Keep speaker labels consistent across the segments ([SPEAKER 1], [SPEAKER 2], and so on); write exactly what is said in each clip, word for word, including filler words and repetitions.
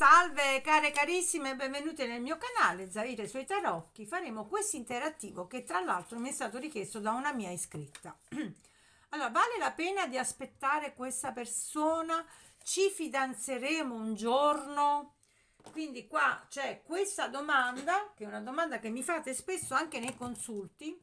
[SPEAKER 1] Salve care carissime, benvenute nel mio canale Zaire sui tarocchi. Faremo questo interattivo che tra l'altro mi è stato richiesto da una mia iscritta. Allora, vale la pena di aspettare questa persona? Ci fidanzeremo un giorno? Quindi qua c'è questa domanda, che è una domanda che mi fate spesso anche nei consulti,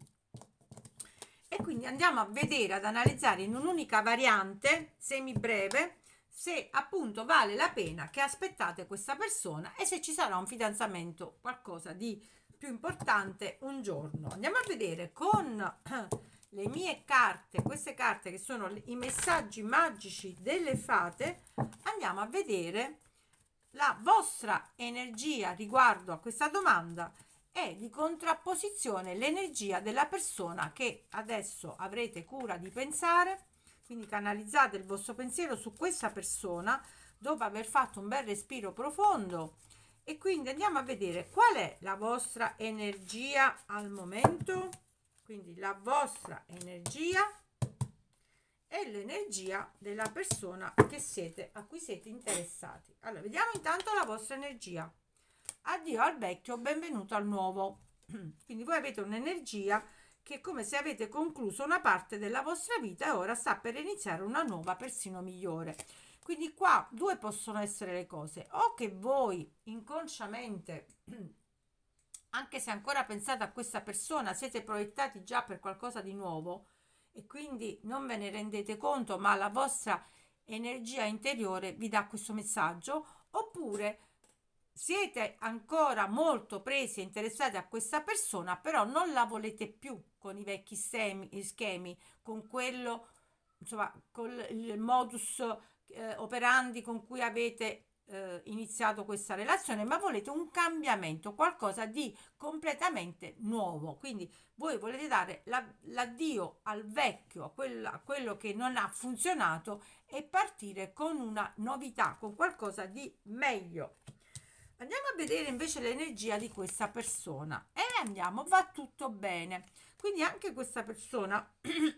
[SPEAKER 1] e quindi andiamo a vedere, ad analizzare in un'unica variante semi breve se appunto vale la pena che aspettate questa persona e se ci sarà un fidanzamento, qualcosa di più importante un giorno. Andiamo a vedere con le mie carte, queste carte che sono i messaggi magici delle fate. Andiamo a vedere la vostra energia riguardo a questa domanda e di contrapposizione l'energia della persona che adesso avrete cura di pensare. Quindi canalizzate il vostro pensiero su questa persona dopo aver fatto un bel respiro profondo, e quindi andiamo a vedere qual è la vostra energia al momento, quindi la vostra energia e l'energia della persona che siete, a cui siete interessati. Allora, vediamo intanto la vostra energia. Addio al vecchio, benvenuto al nuovo. Quindi voi avete un'energia che è come se avete concluso una parte della vostra vita e ora sta per iniziare una nuova, persino migliore. Quindi qua due possono essere le cose: o che voi inconsciamente, anche se ancora pensate a questa persona, siete proiettati già per qualcosa di nuovo e quindi non ve ne rendete conto, ma la vostra energia interiore vi dà questo messaggio, oppure siete ancora molto presi e interessati a questa persona, però non la volete più con i vecchi schemi, schemi con quello, insomma, con il modus eh, operandi con cui avete eh, iniziato questa relazione, ma volete un cambiamento, qualcosa di completamente nuovo. Quindi voi volete dare la, l'addio al vecchio, a quello, a quello che non ha funzionato, e partire con una novità, con qualcosa di meglio. Andiamo a vedere invece l'energia di questa persona e andiamo, va tutto bene. Quindi anche questa persona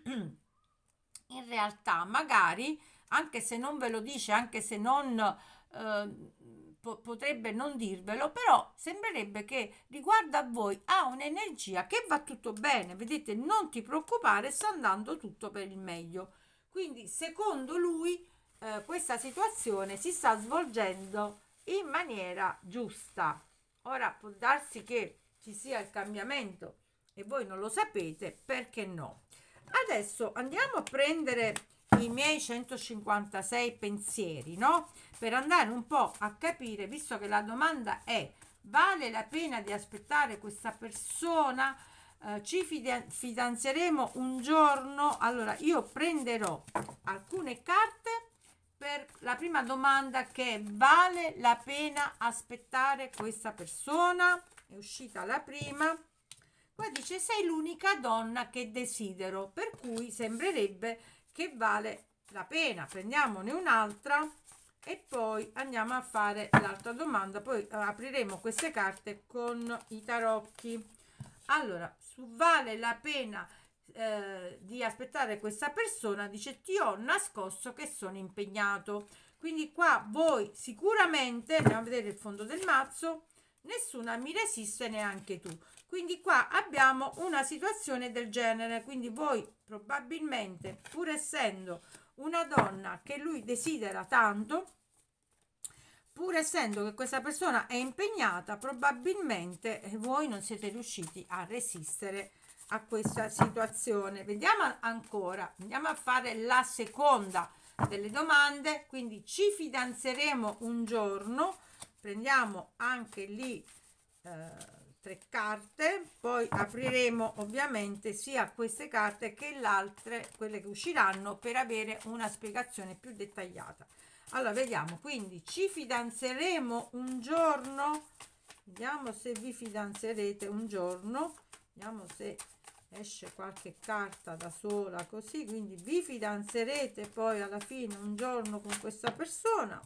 [SPEAKER 1] in realtà magari, anche se non ve lo dice, anche se non eh, po- potrebbe non dirvelo, però sembrerebbe che riguardo a voi ha un'energia che va tutto bene. Vedete, non ti preoccupare, sta andando tutto per il meglio. Quindi secondo lui eh, questa situazione si sta svolgendo in maniera giusta. Ora può darsi che ci sia il cambiamento e voi non lo sapete, perché no? Adesso andiamo a prendere i miei centocinquantasei pensieri, no? Per andare un po' a capire, visto che la domanda è: vale la pena di aspettare questa persona? Eh, ci fidanzeremo un giorno? Allora io prenderò alcune carte per la prima domanda, che è: vale la pena aspettare questa persona? È uscita la prima. Qua dice: sei l'unica donna che desidero, per cui sembrerebbe che vale la pena. Prendiamone un'altra e poi andiamo a fare l'altra domanda, poi apriremo queste carte con i tarocchi. Allora, su vale la pena Eh, di aspettare questa persona, dice: ti ho nascosto che sono impegnato. Quindi qua voi sicuramente, andiamo a vedere il fondo del mazzo, nessuna mi resiste, neanche tu. Quindi qua abbiamo una situazione del genere. Quindi voi probabilmente, pur essendo una donna che lui desidera tanto, pur essendo che questa persona è impegnata, probabilmente voi non siete riusciti a resistere a questa situazione. Vediamo ancora, andiamo a fare la seconda delle domande. Quindi ci fidanzeremo un giorno, prendiamo anche lì eh, tre carte, poi apriremo ovviamente sia queste carte che le altre, quelle che usciranno, per avere una spiegazione più dettagliata. Allora vediamo, quindi ci fidanzeremo un giorno, vediamo se vi fidanzerete un giorno, vediamo se esce qualche carta da sola così. Quindi vi fidanzerete poi alla fine un giorno con questa persona.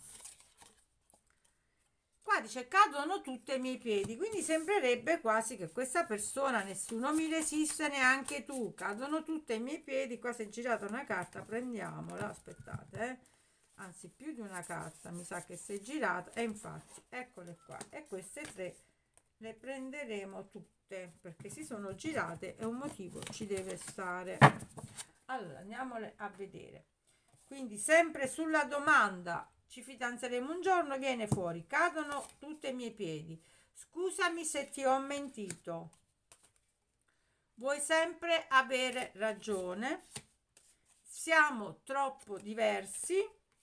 [SPEAKER 1] Qua dice: cadono tutti ai miei piedi, quindi sembrerebbe quasi che questa persona, nessuno mi resiste, neanche tu, cadono tutte ai miei piedi. Qua si è girata una carta, prendiamola, aspettate, eh. anzi più di una carta, mi sa che si è girata, e infatti eccole qua, e queste tre le prenderemo tutte perché si sono girate e un motivo ci deve stare. Allora andiamole a vedere. Quindi sempre sulla domanda ci fidanzeremo un giorno, viene fuori cadono tutti ai miei piedi, scusami se ti ho mentito, vuoi sempre avere ragione, siamo troppo diversi,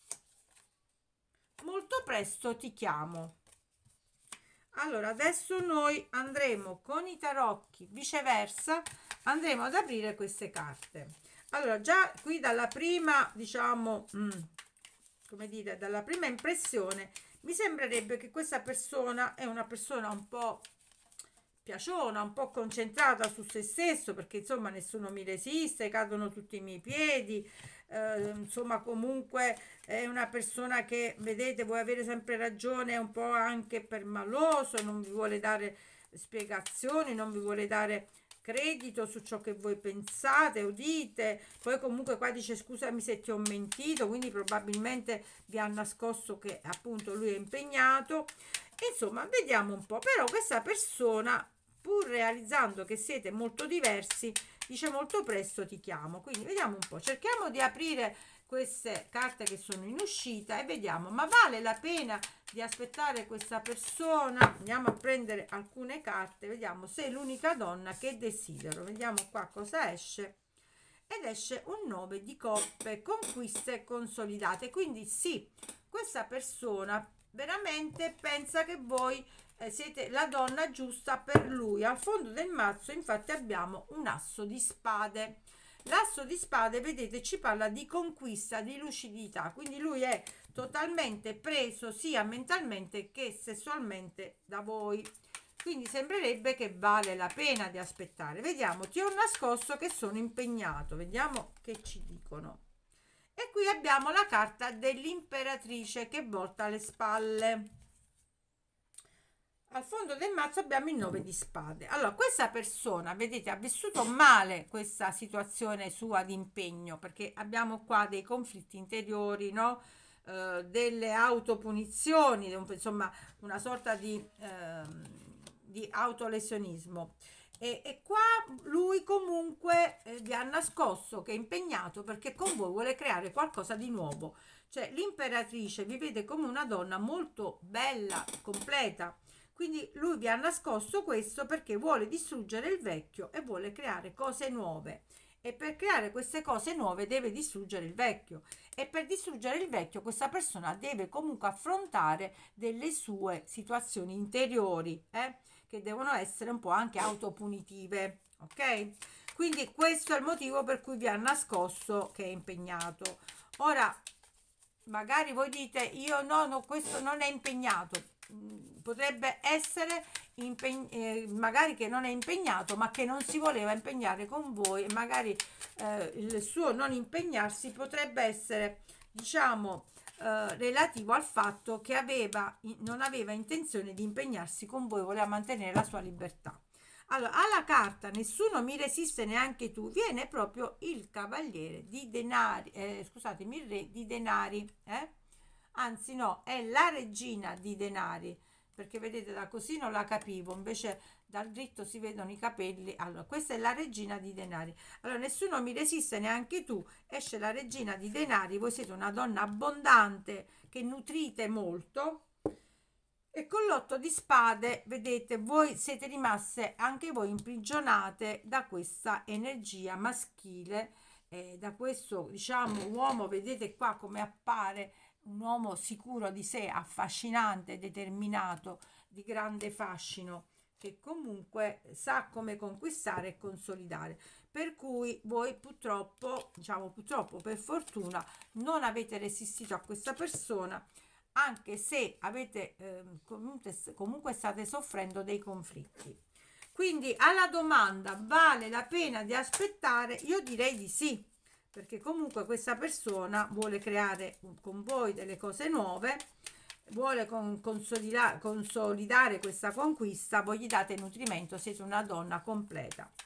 [SPEAKER 1] molto presto ti chiamo. Allora adesso noi andremo con i tarocchi, viceversa andremo ad aprire queste carte. Allora già qui dalla prima, diciamo, mm, come dire, dalla prima impressione mi sembrerebbe che questa persona è una persona un po' piaciona, un po' concentrata su se stesso, perché insomma nessuno mi resiste, cadono tutti i miei piedi, eh, insomma comunque è una persona che, vedete, vuole avere sempre ragione, è un po' anche permaloso, non vi vuole dare spiegazioni, non vi vuole dare credito su ciò che voi pensate o dite. Poi comunque qua dice scusami se ti ho mentito, quindi probabilmente vi ha nascosto che appunto lui è impegnato. Insomma vediamo un po', però questa persona, pur realizzando che siete molto diversi, dice molto presto ti chiamo. Quindi vediamo un po', cerchiamo di aprire queste carte che sono in uscita e vediamo, ma vale la pena di aspettare questa persona? Andiamo a prendere alcune carte, vediamo se è l'unica donna che desidero. Vediamo qua cosa esce, ed esce un nove di coppe, conquiste consolidate. Quindi sì, questa persona veramente pensa che voi eh, siete la donna giusta per lui. Al fondo del mazzo infatti abbiamo un asso di spade. L'asso di spade, vedete, ci parla di conquista, di lucidità, quindi lui è totalmente preso sia mentalmente che sessualmente da voi, quindi sembrerebbe che vale la pena di aspettare. Vediamo, ti ho nascosto che sono impegnato, vediamo che ci dicono. E qui abbiamo la carta dell'imperatrice che volta le spalle. Al fondo del mazzo abbiamo il nove di spade. Allora questa persona, vedete, ha vissuto male questa situazione sua di impegno, perché abbiamo qua dei conflitti interiori, no? Eh, delle autopunizioni, insomma una sorta di, eh, di autolesionismo. E, e qua lui comunque eh, vi ha nascosto che è impegnato perché con voi vuole creare qualcosa di nuovo. Cioè l'imperatrice vi vede come una donna molto bella, completa. Quindi lui vi ha nascosto questo perché vuole distruggere il vecchio e vuole creare cose nuove. E per creare queste cose nuove deve distruggere il vecchio. E per distruggere il vecchio questa persona deve comunque affrontare delle sue situazioni interiori, eh? Che devono essere un po' anche autopunitive. Ok? Quindi questo è il motivo per cui vi ha nascosto che è impegnato. Ora, magari voi dite, io no, no, questo non è impegnato. Potrebbe essere eh, magari che non è impegnato ma che non si voleva impegnare con voi, e magari eh, il suo non impegnarsi potrebbe essere, diciamo, eh, relativo al fatto che aveva, non aveva intenzione di impegnarsi con voi, voleva mantenere la sua libertà. Allora, alla carta nessuno mi resiste, neanche tu, viene proprio il cavaliere di denari, eh, scusatemi, il re di denari, eh? Anzi no, è la regina di denari, perché vedete da così non la capivo, invece dal dritto si vedono i capelli. Allora questa è la regina di denari. Allora nessuno mi resiste, neanche tu, esce la regina di denari. Voi siete una donna abbondante che nutrite molto, e con l'otto di spade vedete voi siete rimaste anche voi imprigionate da questa energia maschile, eh, da questo, diciamo, uomo. Vedete qua come appare un uomo sicuro di sé, affascinante, determinato, di grande fascino, che comunque sa come conquistare e consolidare. Per cui voi purtroppo, diciamo purtroppo, per fortuna, non avete resistito a questa persona, anche se avete eh, comunque, comunque state soffrendo dei conflitti. Quindi alla domanda vale la pena di aspettare, io direi di sì, perché comunque questa persona vuole creare con voi delle cose nuove, vuole con, consolidare, consolidare questa conquista, voi gli date nutrimento, siete una donna completa.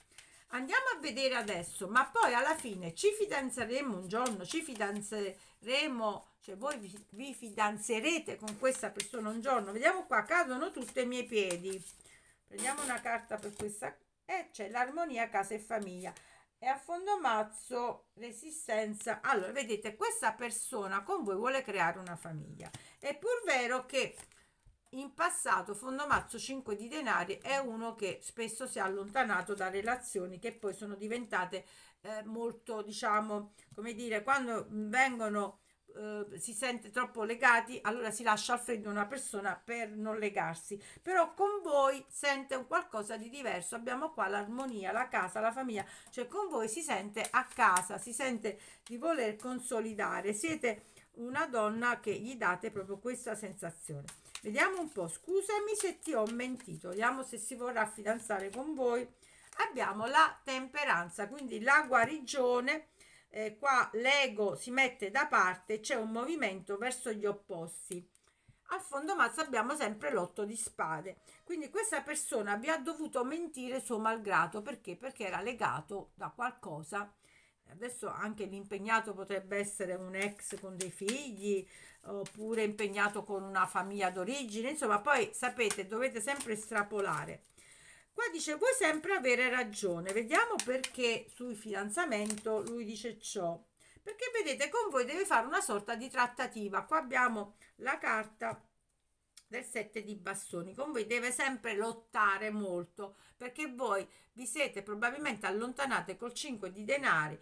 [SPEAKER 1] Andiamo a vedere adesso, ma poi alla fine ci fidanzeremo un giorno, ci fidanzeremo, cioè voi vi, vi fidanzerete con questa persona un giorno. Vediamo qua, cadono tutti ai miei piedi. Prendiamo una carta per questa, e c'è l'armonia, casa e famiglia. E a fondo mazzo, resistenza. Allora, vedete, questa persona con voi vuole creare una famiglia. È pur vero che in passato Fondomazzo cinque di denari è uno che spesso si è allontanato da relazioni che poi sono diventate eh, molto, diciamo, come dire, quando vengono eh, si sente troppo legati, allora si lascia al freddo una persona per non legarsi, però con voi sente un qualcosa di diverso. Abbiamo qua l'armonia, la casa, la famiglia, cioè con voi si sente a casa, si sente di voler consolidare, siete una donna che gli date proprio questa sensazione. Vediamo un po', scusami se ti ho mentito, vediamo se si vorrà fidanzare con voi. Abbiamo la temperanza, quindi la guarigione, eh, qua l'ego si mette da parte, c'è un movimento verso gli opposti. Al fondo mazzo abbiamo sempre l'otto di spade, quindi questa persona vi ha dovuto mentire suo malgrado, perché? Perché era legato da qualcosa. Adesso anche l'impegnato potrebbe essere un ex con dei figli, oppure impegnato con una famiglia d'origine, insomma, poi sapete, dovete sempre estrapolare. Qua dice vuoi sempre avere ragione. Vediamo perché sul fidanzamento lui dice ciò, perché vedete con voi deve fare una sorta di trattativa. Qua abbiamo la carta del sette di bastoni, con voi deve sempre lottare molto, perché voi vi siete probabilmente allontanate col cinque di denari,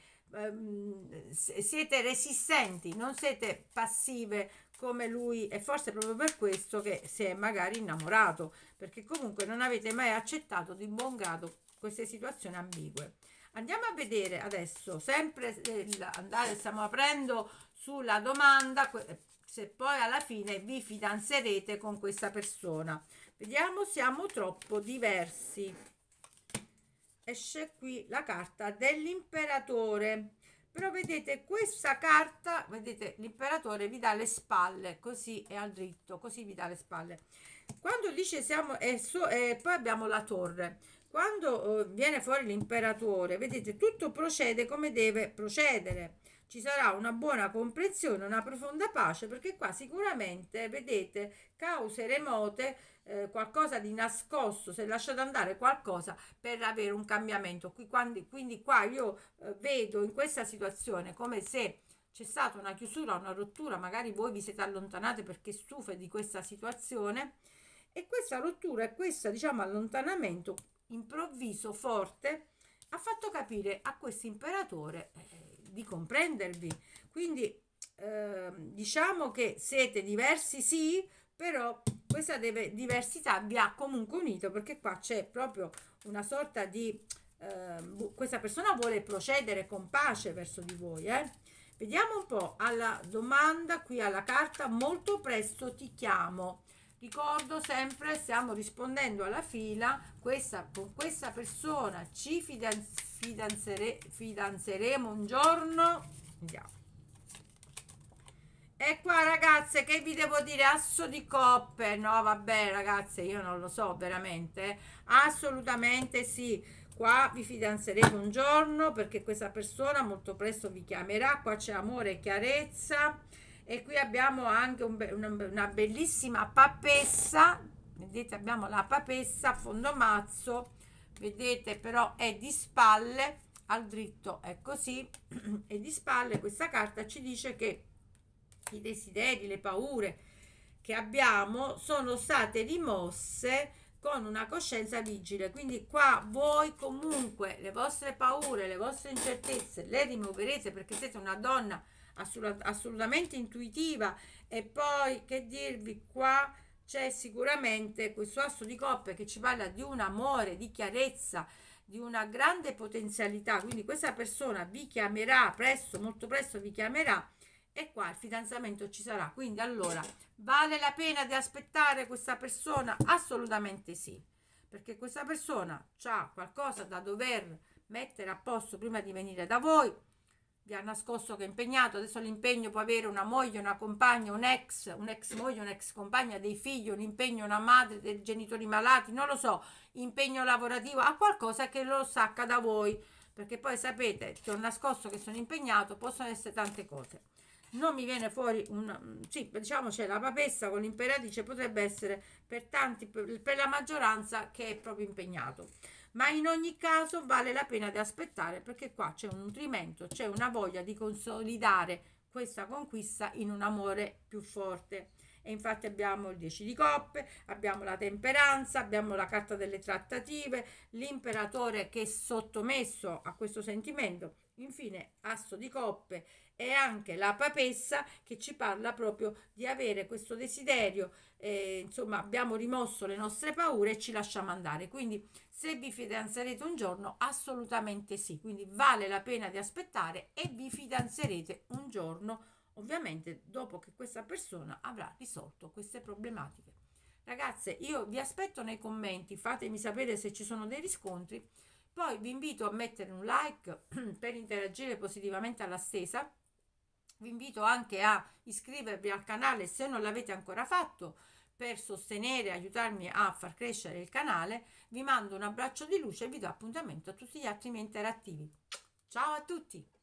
[SPEAKER 1] ehm, siete resistenti, non siete passive come lui, e forse proprio per questo che si è magari innamorato, perché comunque non avete mai accettato di buon grado queste situazioni ambigue. Andiamo a vedere adesso, sempre eh, andare, stiamo aprendo sulla domanda se poi alla fine vi fidanzerete con questa persona. Vediamo, siamo troppo diversi. Esce qui la carta dell'imperatore, però vedete questa carta, vedete l'imperatore vi dà le spalle, così è al dritto, così vi dà le spalle. Quando dice siamo, e so, eh, poi abbiamo la torre, quando eh, viene fuori l'imperatore, vedete tutto procede come deve procedere. Ci sarà una buona comprensione, una profonda pace, perché qua sicuramente, vedete, cause remote, eh, qualcosa di nascosto, se lasciate andare qualcosa per avere un cambiamento. Qui, quando, quindi qua io eh, vedo in questa situazione come se c'è stata una chiusura, una rottura, magari voi vi siete allontanate perché stufe di questa situazione, e questa rottura e questo, diciamo, allontanamento improvviso, forte, ha fatto capire a questo imperatore eh, di comprendervi. Quindi eh, diciamo che siete diversi, sì, però questa deve, diversità vi ha comunque unito, perché qua c'è proprio una sorta di eh, questa persona vuole procedere con pace verso di voi. eh. Vediamo un po' alla domanda, qui alla carta molto presto ti chiamo. Ricordo sempre, stiamo rispondendo alla fila, questa, con questa persona ci fidanz fidanzere fidanzeremo un giorno. Andiamo. E qua ragazze, che vi devo dire? Asso di coppe. No, vabbè ragazze, io non lo so veramente. Assolutamente sì. Qua vi fidanzerete un giorno, perché questa persona molto presto vi chiamerà. Qua c'è amore e chiarezza. E qui abbiamo anche un be una, una bellissima papessa. Vedete, abbiamo la papessa a fondo mazzo. Vedete, però è di spalle, al dritto è così, e di spalle questa carta ci dice che i desideri, le paure che abbiamo sono state rimosse con una coscienza vigile. Quindi qua voi comunque le vostre paure, le vostre incertezze le rimuoverete, perché siete una donna assolut assolutamente intuitiva. E poi che dirvi, qua c'è sicuramente questo asso di coppe che ci parla di un amore, di chiarezza, di una grande potenzialità. Quindi questa persona vi chiamerà presto, molto presto vi chiamerà, e qua il fidanzamento ci sarà. Quindi allora vale la pena di aspettare questa persona? Assolutamente sì, perché questa persona ha qualcosa da dover mettere a posto prima di venire da voi. vi ha nascosto che è impegnato, adesso l'impegno può avere una moglie, una compagna, un ex, un ex moglie, un'ex compagna, dei figli, un impegno, una madre, dei genitori malati, non lo so, impegno lavorativo, ha qualcosa che lo stacca da voi, perché poi sapete, ti ho nascosto che sono impegnato, possono essere tante cose. Non mi viene fuori un, sì, diciamo c'è la papessa con l'imperatrice, potrebbe essere per tanti, per, per la maggioranza che è proprio impegnato, ma in ogni caso vale la pena di aspettare, perché qua c'è un nutrimento, c'è una voglia di consolidare questa conquista in un amore più forte. E infatti abbiamo il dieci di coppe, abbiamo la temperanza, abbiamo la carta delle trattative, l'imperatore che è sottomesso a questo sentimento, infine asso di coppe e anche la papessa che ci parla proprio di avere questo desiderio, eh, insomma abbiamo rimosso le nostre paure e ci lasciamo andare. Quindi se vi fidanzerete un giorno, assolutamente sì, quindi vale la pena di aspettare e vi fidanzerete un giorno, ovviamente dopo che questa persona avrà risolto queste problematiche. Ragazze, io vi aspetto nei commenti, fatemi sapere se ci sono dei riscontri, poi vi invito a mettere un like per interagire positivamente alla stesa, vi invito anche a iscrivervi al canale se non l'avete ancora fatto, per sostenere e aiutarmi a far crescere il canale. Vi mando un abbraccio di luce e vi do appuntamento a tutti gli altri miei interattivi. Ciao a tutti!